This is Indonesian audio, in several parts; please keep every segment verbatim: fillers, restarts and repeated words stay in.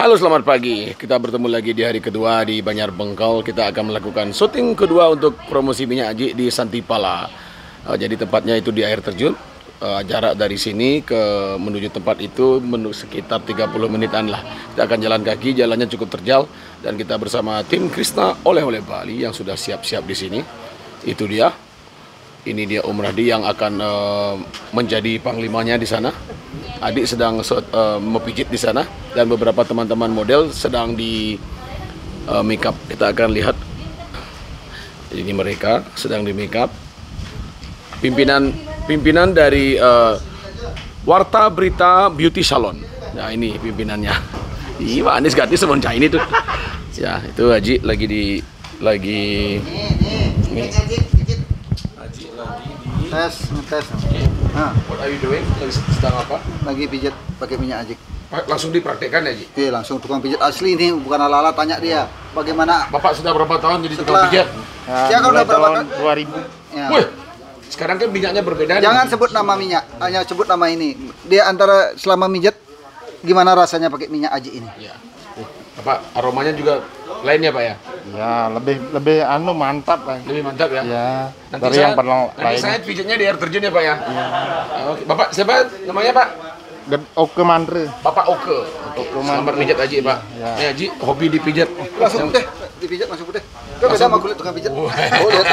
Halo, selamat pagi. Kita bertemu lagi di hari kedua di Banjar Bengkal. Kita akan melakukan syuting kedua untuk promosi minyak Aji di Santipala. Uh, jadi tempatnya itu di air terjun. Uh, jarak dari sini ke menuju tempat itu menuju sekitar tiga puluh menitan lah. Kita akan jalan kaki, jalannya cukup terjal. Dan kita bersama tim Krishna Oleh-oleh Bali yang sudah siap-siap di sini. Itu dia. Ini dia Om Radi yang akan uh, menjadi panglimanya di sana. Adik sedang uh, mepijit di sana dan beberapa teman-teman model sedang di uh, make up. Kita akan lihat. Ini mereka sedang di make up. Pimpinan pimpinan dari uh, Warta Berita Beauty Salon. Nah, ini pimpinannya. Iya, Anis ganti semoncah ini tuh. Ya, itu Haji lagi di lagi nih. Tes, ngetes. Nah. What are you doing? Lagi sedang apa? Lagi pijat pakai minyak Ajik. Langsung dipraktekkan ya, Ji? Oke, langsung tukang pijat asli ini, bukan ala-ala. Tanya dia, bagaimana? Bapak sudah berapa tahun jadi Setelah, tukang pijat? Ya, ya kan udah berapa tahun? dua ribu. Ya. Wih, sekarang kan minyaknya berbeda. Jangan nih. sebut nama minyak, hanya sebut nama ini. Dia antara selama mijat, gimana rasanya pakai minyak Ajik ini? Ya. Bapak, aromanya juga lain ya, Pak ya? Ya, lebih lebih anu mantap lah. Lebih mantap ya? Ya. Nanti Dari saya, yang pernah nanti lain. saya pijatnya di air terjun ya, Pak ya? Iya. Oke. Bapak, siapa namanya, Pak? Oke Mandre. Bapak Oke. Oke, selamat pijat Haji, Pak. Ya. Ini Haji, hobi dipijat. Langsung deh, dipijat langsung deh. Itu beda sama kulit tukang pijat. Oh, lihat.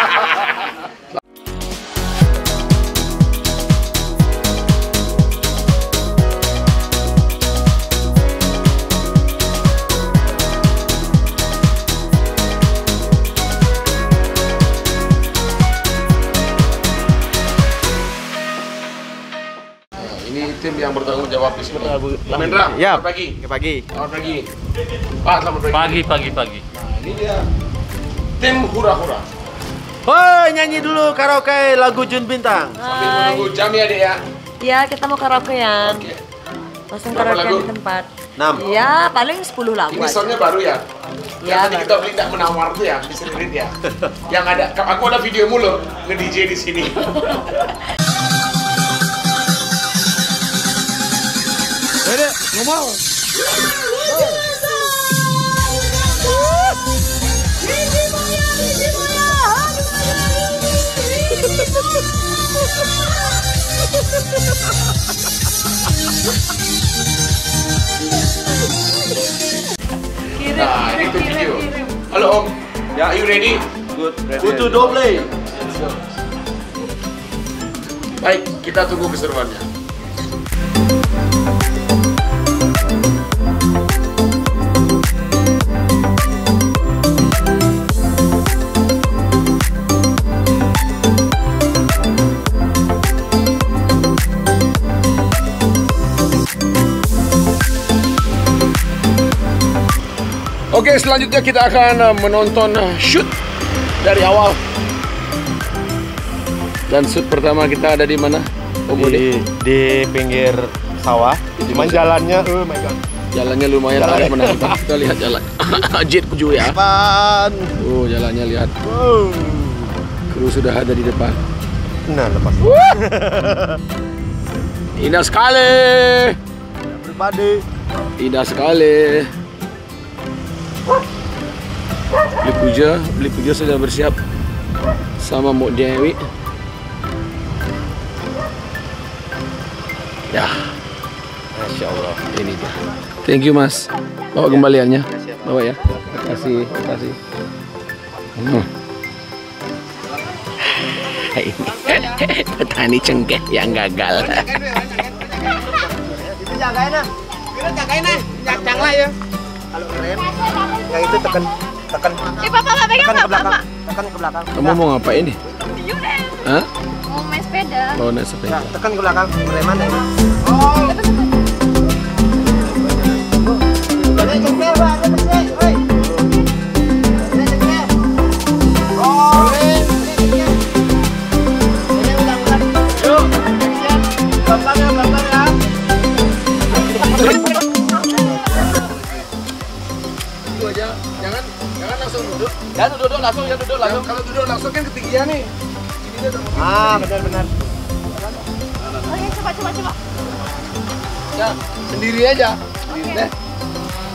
Ini tim yang bertanggung jawab di sini. Pak Mendra, Ya. selamat pagi. Pagi. Selamat pagi. Pak, selamat pagi. Pagi, pagi, pagi. Ini dia tim hura-hura. Woi, nyanyi dulu karaoke lagu Jun Bintang. Sambil menunggu jam ya, Dek ya. Ya, kita mau karaokean. Oke. Langsung Berapa karaokean lagu? di tempat. enam. Ya, paling sepuluh lagu Ini aja. soundnya baru ya? Ya, Yang tadi baru. kita beli tak menawar tuh ya, di Seririt ya. Yang ada, aku ada video mulu nge-D J di sini. Dede, ngomong. Kirim, Nah, ini kirim, tuh kirim, video. kirim. Halo Om, ya, are you ready? Good. Butuh double. Baik, kita tunggu keseruannya. Oke, selanjutnya kita akan uh, menonton uh, shoot dari awal. Dan shoot pertama kita ada di mana? Om Budi? Di, di pinggir sawah. Cuman jalannya, oh my god. Jalannya lumayan agak menantang. Kita lihat jalan. Jet kuju ya. Depan. Oh, jalannya lihat. Wow. Kru sudah ada di depan. Nah, lepas. Indah sekali. Pribadi. Indah sekali. Beli puja, beli puja sudah bersiap sama Mbok Dewi. Ya, Masya Allah. ini dia. Thank you Mas. Bawa kembaliannya. Bawa ya. Terima kasih, terima kasih. Hmm. Ini petani cengkeh yang gagal. Itu jagain ah. Kita jagain ah. Jangan lah ya. Kalau keren, yang itu tekan, tekan, Eh, Papa nggak pegang tekan ke nggak, Papa? belakang, tekan ke belakang. Kamu mau ngapain nih? Hah? Mau main sepeda. Mau naik sepeda? Ya, tekan ke belakang, preman ini. Jangan, jangan langsung duduk. Ya duduk langsung, ya duduk langsung. Kalau duduk langsung kan ketinggian nih. Ah, benar-benar. Oh ya, coba, coba, coba. Ya, sendiri aja. Deh.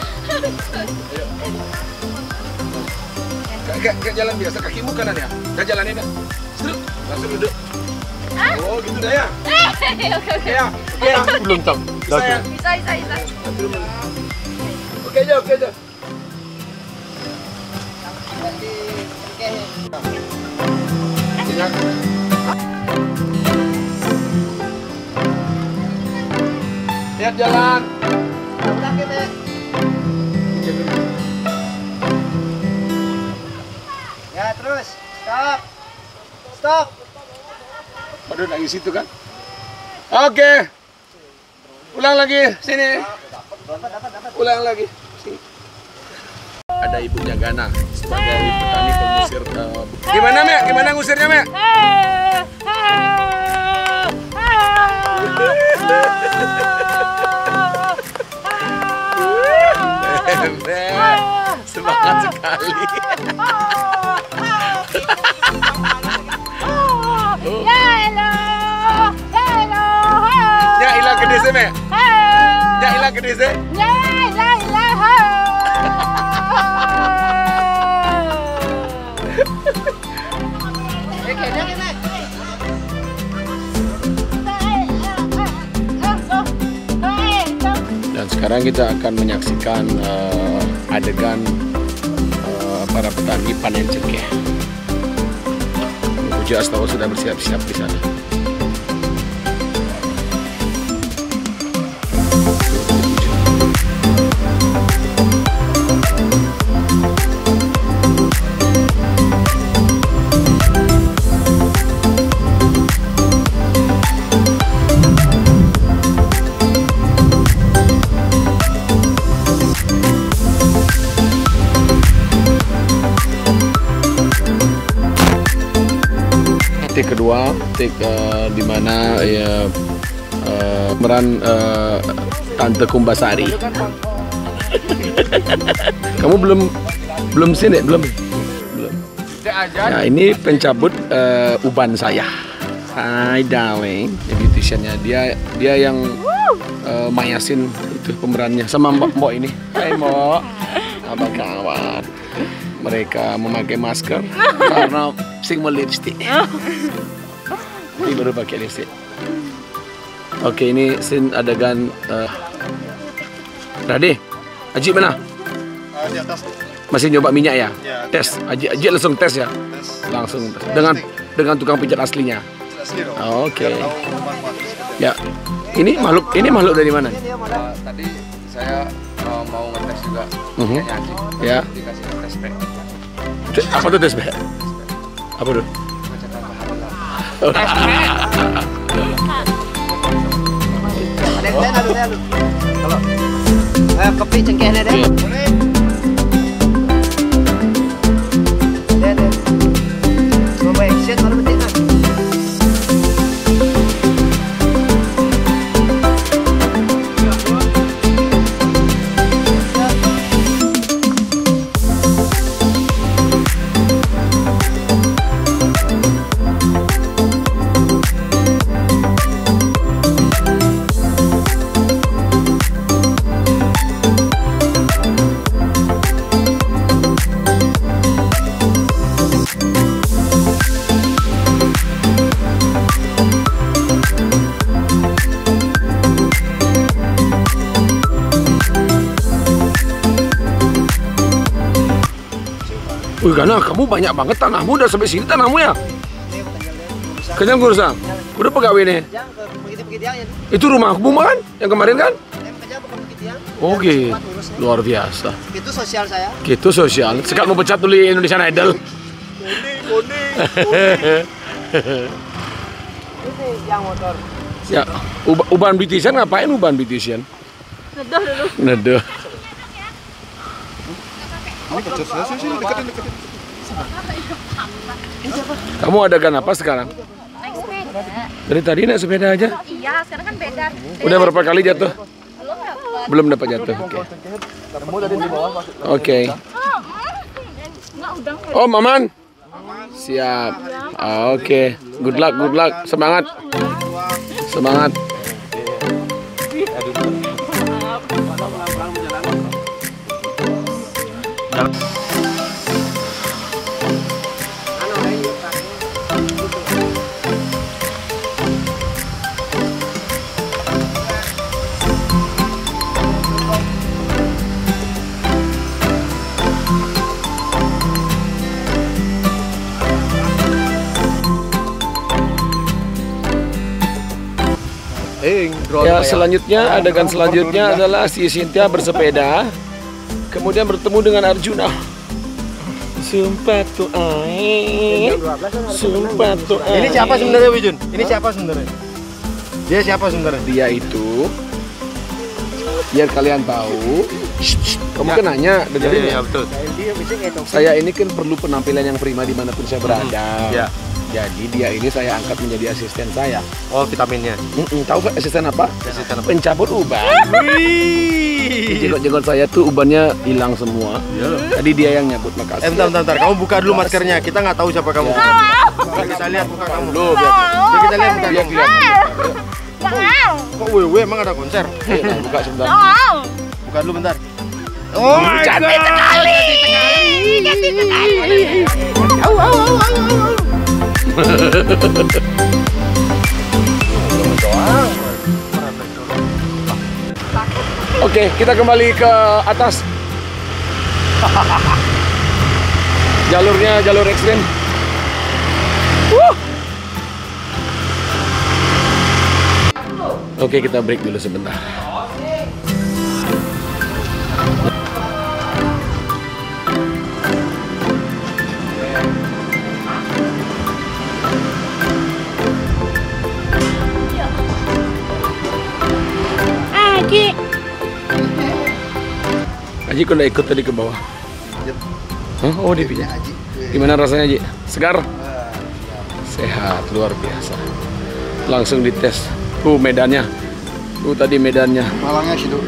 Kayak kayak jalan biasa, kakimu kanan ya. Dah jalanin dah. Serut, langsung duduk. Oh, gitu dah ya. Oke oke. Ya, oke ya. Belum tam. Bisa ya. Bisa bisa bisa. Oke aja, oke aja. Lihat jalan. Ya terus, stop, stop. Waduh, nangis situ kan? Oke. Ulang lagi, sini. Ulang lagi. Sini. Ada ibunya Gana sebagai petani pengusir. Uh, gimana, Mek? Gimana ngusirnya, Mek? Semangat sekali. Ya ilah gede sih, Mek. Ya ilah gede sih. Dan sekarang kita akan menyaksikan uh, adegan uh, para petani panen cengkeh. Puja Astawa sudah bersiap-siap di sana. Take kedua, take uh, di mana ya uh, pemeran uh, Tante Kumbasari. Kamu belum belum sini belum belum. Nah ini pencabut uh, uban saya. Hai darling, beauticiannya dia dia yang uh, mayasin itu pemerannya sama Mbak Mbok ini. Hai Mbok, apa kabar? Mereka memakai masker karena sing mau lipstick. Ini baru pakai lipstick. Oke, ini scene adegan. Uh, Rade, Aji mana? Uh, di atas. Masih nyoba minyak ya? Ya. Tes, Aji, Aji langsung tes ya? Tes. Langsung tes. Dengan dengan tukang pijat aslinya. Asli dong. Oh, oke. Biar tahu manfaatnya. Ya, ini makhluk ini makhluk dari mana? Uh, tadi saya uh, mau ngetes juga Mhm. punyanya Aji. Ya. Dikasih tes pack. Te- Apa tuh tes B? Apa tuh? Pengecekan pahala. Ada yang lain, ada yang lain. Kalau eh, kopi cengkehnya deh. Iya. Deh, deh. Coba action baru penting kan. Wih, Gana, kamu banyak banget tanahmu udah sampai sini tanahmu ya? Ini bukan jalan. Kenyang Gursang. Udah pegawai nih. Jangan ke begitu-begitu yang ini. Itu rumahmu kan? Yang kemarin kan? Saya bekerja bukan begitu yang. Oke. Cepat urusnya. Luar biasa. Itu sosial saya. Gitu sosial. Sekarang mau pecat dulu Indonesian Idol. Ini yang motor. Ya, Ub- uban beautician ngapain uban beautician? Nedoh dulu. Nedoh. Ini kecil saya sih, deketin deketin. Kamu adakan apa sekarang? Naik sepeda. Dari tadi naik sepeda aja. Iya, sekarang kan beda. Udah berapa kali jatuh? Belum dapat. Belum dapat jatuh. Oke. Kamu tadi di bawah masuk. Oke. Enggak udang. Oh, Maman. Siap. Oke. Good luck, good luck. Semangat. Semangat. Ya, selanjutnya adegan selanjutnya adalah si Cynthia bersepeda, kemudian bertemu dengan Arjuna. Sumpah tuh ae, sumpah tuh ae. Ini siapa sebenarnya, Wijun? Ini siapa sebenarnya? Dia siapa sebenarnya? Dia itu, biar kalian tahu, kamu kan nanya, dengerin ya. Betul. Saya ini kan perlu penampilan yang prima dimanapun saya berada. Ya. Jadi dia ini saya angkat menjadi asisten saya. Oh, vitaminnya. Mm-mm, tahu gak asisten apa? Asisten apa? Pencabut uban. Jenggot-jenggot saya tuh ubannya hilang semua. Tadi dia yang nyabut, makasih. Eh, bentar, bentar, bentar. Kamu buka dulu maskernya. Kita nggak tahu siapa kamu. Biar kita lihat muka kamu. Loh, biar, Biar kita lihat muka biar kamu. kelihatan. Kok wewe emang ada konser? Eh, nah, buka sebentar. Buka dulu bentar. Oh my God. Cantik sekali. Cantik sekali. Au au au au. Oke, kita kembali ke atas. Jalurnya jalur ekstrim. Wuh. Oke, kita break dulu sebentar. Aji. Aji kok udah ikut tadi ke bawah? Hah? Oh, dia pijat. Gimana rasanya, Ji? Segar? Sehat, luar biasa. Langsung dites. Uh, medannya. Uh, tadi medannya. Malangnya situ.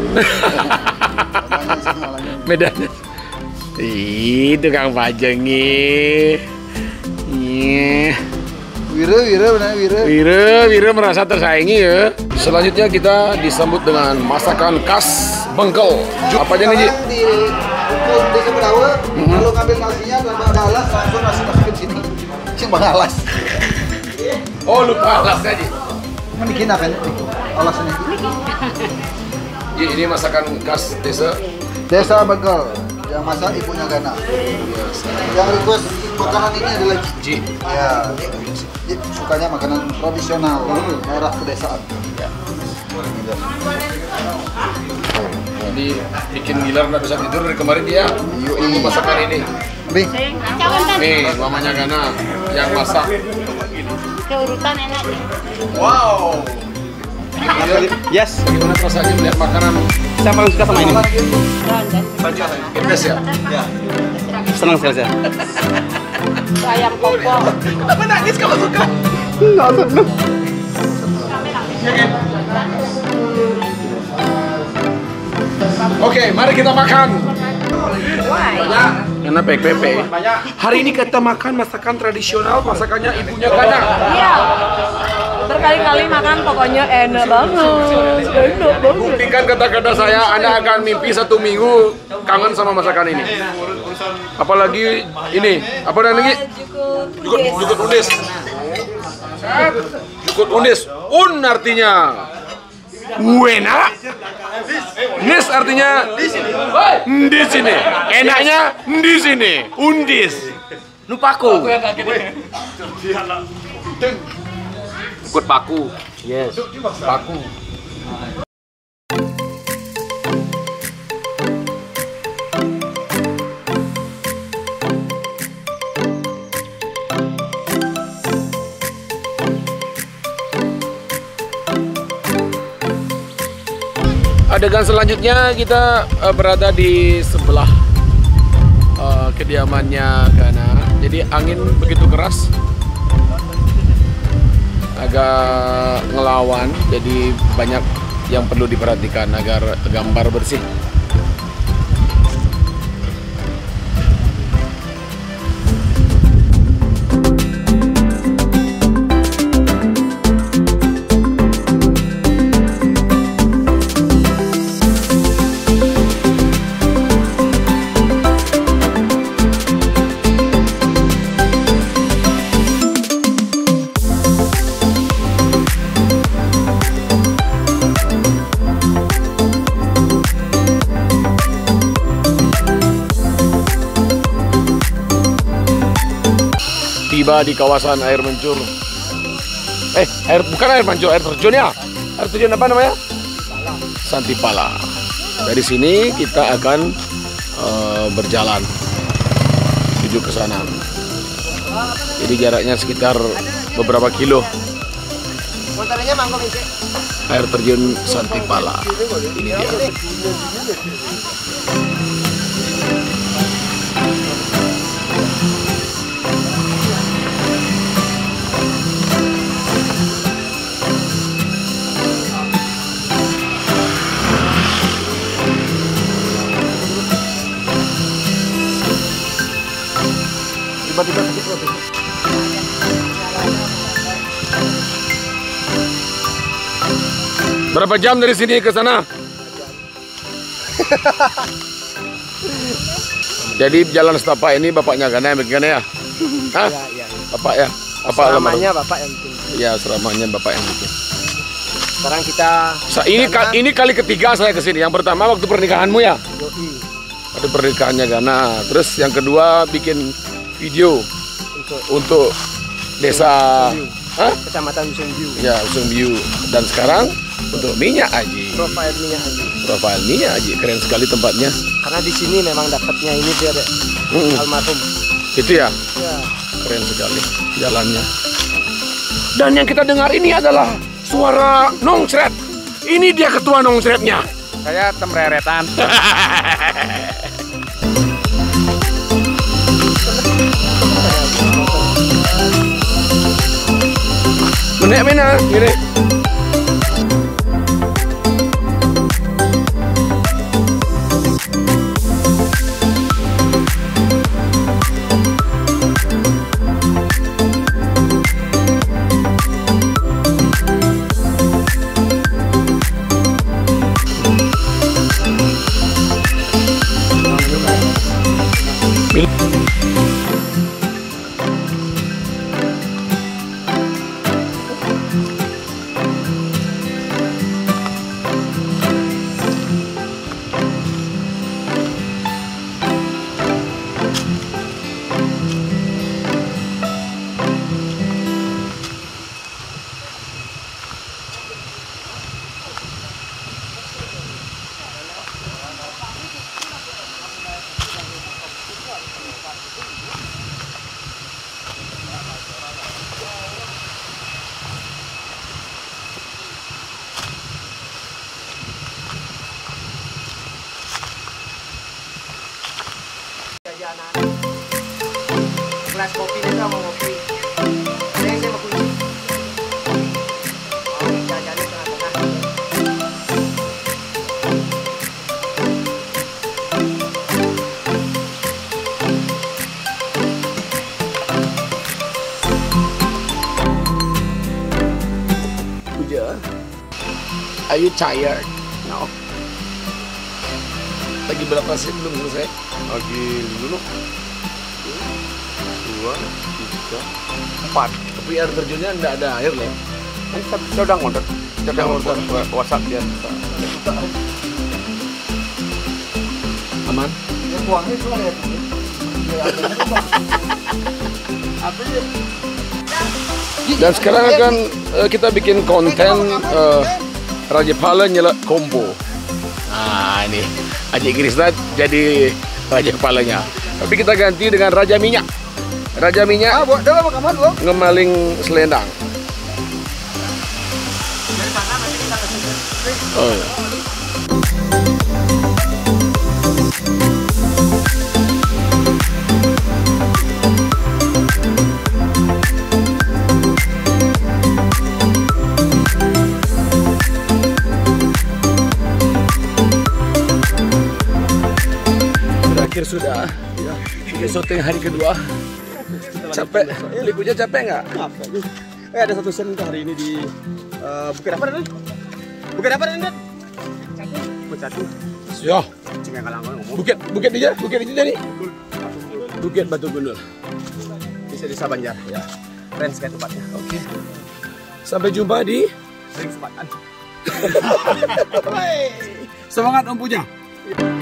Medannya. Itu Kang Pajeng nih. Iya. Wira, wira, benar wira. Wira, Wira merasa tersaingi ya. Selanjutnya kita disambut dengan masakan khas Bengkel. Apa aja nih, Ji? Di pukul desa Bedawa, lalu ngambil nasinya dan bang alas, langsung nasi masukin sini. Sing bang alas. Oh, lupa alasnya, Ji. Bikin apa nih? Alasnya. Ji, ini masakan khas desa. Desa Bengkel yang masak ibunya Gana. Yang request makanan ini adalah Ji. ya, Ji sukanya makanan tradisional daerah pedesaan. Jadi bikin Gilar nggak bisa tidur dari kemarin dia. Untuk masakan ini. Bing, Nih, mamanya Gana yang masak. Keurutan enak. Wow. Yes. Gimana rasanya melihat makanan? Siapa yang suka sama ini? Best ya? Senang sekali saya. Ayam koko. Kenapa nangis kalau suka? Nggak senang. Oke, mari kita makan. Why? Enak P P P. Hari ini kita makan masakan tradisional, masakannya ibunya Gana. Iya. Berkali-kali makan pokoknya enak banget. Enak banget. Buktikan kata-kata saya, Anda akan mimpi satu minggu kangen sama masakan ini. Apalagi ini, apa namanya? Jukut, jukut undis. Jukut undis. Un artinya Wena. Nis artinya di sini. Di sini. Enaknya di sini. Undis. Lupaku. Ikut paku. Yes. Paku. Adegan selanjutnya kita uh, berada di sebelah uh, kediamannya Gana. Jadi angin begitu keras, agak ngelawan. Jadi banyak yang perlu diperhatikan agar gambar bersih. tiba di kawasan air mancur. Eh, air bukan air mancur, air terjun ya. Air terjun apa namanya? Santipala. Dari sini kita akan uh, berjalan menuju ke sana. Jadi jaraknya sekitar beberapa kilo. Air terjun Santipala. Ini dia. Tiba-tiba sakit perut. Berapa jam dari sini ke sana? Jadi jalan setapak ini bapaknya Gana yang bikin ya? Hah? Iya, iya. Bapak ya? Apa Selamanya bapak yang bikin. Ya, selamanya bapak yang bikin. Sekarang kita Sa ini ka ini kali ketiga saya kesini. Yang pertama waktu pernikahanmu ya? yoi Waktu pernikahannya Gana. Terus yang kedua bikin video untuk untuk desa Hah? Kecamatan Usung View. Ya, Usung View. Dan sekarang untuk minyak aji. Profile minyak aja. Profil minyak aji. Keren sekali tempatnya. Karena di sini memang dapatnya ini dia deh. Mm-mm. Almarhum. Itu ya? Ya. Keren sekali jalannya. Dan yang kita dengar ini adalah suara nongcret. Ini dia ketua nongcretnya. Saya temreretan. Menek mana? Gini. Gelas kopi itu mau kopi. Ada yang saya mau kunci. Mau jajannya tengah-tengah. Puja. Are you tired? No. Lagi berapa sih belum selesai? Lagi dulu. Dua, tiga, empat. Tapi air terjunnya enggak ada air loh. Kan kita kita udah ngontek. Kita udah Udah ngontek WhatsApp dia. Aman? Ya buangnya cuma lihat ini. Apa ya? Dan sekarang akan uh, kita bikin konten uh, Raja Pala nyelak combo. Nah ini Aji Krisna jadi Raja Palanya. Tapi kita ganti dengan Raja Minyak. Raja Minyak Ah, buat dalam kamar gua. ngemaling selendang. Oh, ya. Berakhir sudah. Ini syuting hari kedua. Capek? Likunya capek nggak? Apa ini? Eh ada satu scene hari ini di uh, Bukit apa Dan? Bukit apa Dan? Bukit Catu. Ya, Cinggang Kalangkong ngomong. bukit bukit aja, bukit itu jadi. Bukit Batu Gundul. Bisa desa Banjar ya. Keren sekali tempatnya. Oke. Sampai jumpa di Sering kesempatan. Semangat Om Puja.